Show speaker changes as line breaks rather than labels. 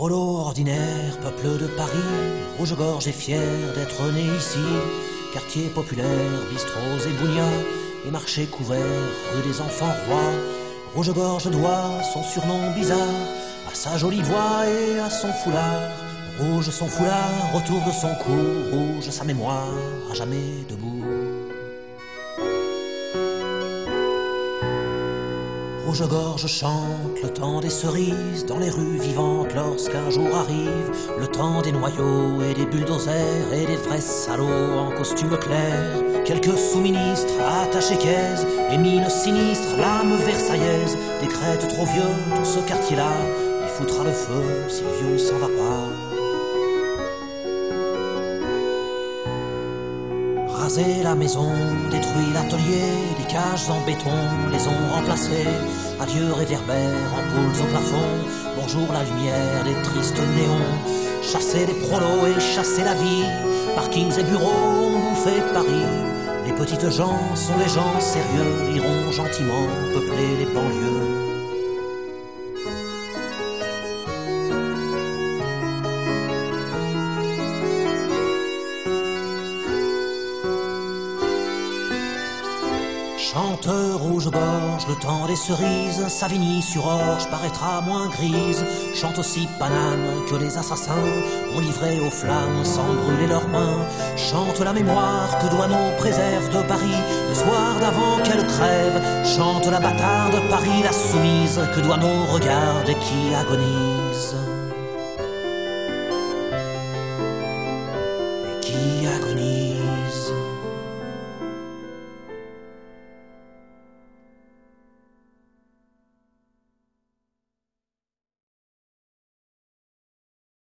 Prolo ordinaire, peuple de Paris, rouge-gorge et fier d'être né ici. Quartier populaire, bistrots et bougnats, et marchés couverts, rue des enfants rois. Rouge-gorge doit son surnom bizarre à sa jolie voix et à son foulard. Rouge son foulard autour de son cou, rouge sa mémoire, à jamais debout. Rouge-gorge chante le temps des cerises dans les rues vivantes lorsqu'un jour arrive le temps des noyaux et des bulldozers et des vrais salauds en costume clair. Quelques sous-ministres attachés caisse, les mines sinistres, l'âme versaillaise, décrète trop vieux tout ce quartier-là, il foutra le feu si le vieux s'en va pas. Raser la maison, détruit l'atelier, des cages en béton les ont remplacées. Adieu réverbères, ampoules au plafond, bonjour la lumière des tristes néons. Chasser les prolos et chasser la vie, parkings et bureaux ont bouffé Paris. Les petites gens sont des gens sérieux, iront gentiment peupler les banlieues. Chanteur rouge-gorge, le temps des cerises, Savigny-sur-Orge paraîtra moins grise. Chante aussi Paname que les assassins ont livré aux flammes sans brûler leurs mains. Chante la mémoire que Douaneau préserve de Paris le soir d'avant qu'elle crève. Chante la bâtarde Paris la soumise que Douaneau regarde et qui agonise.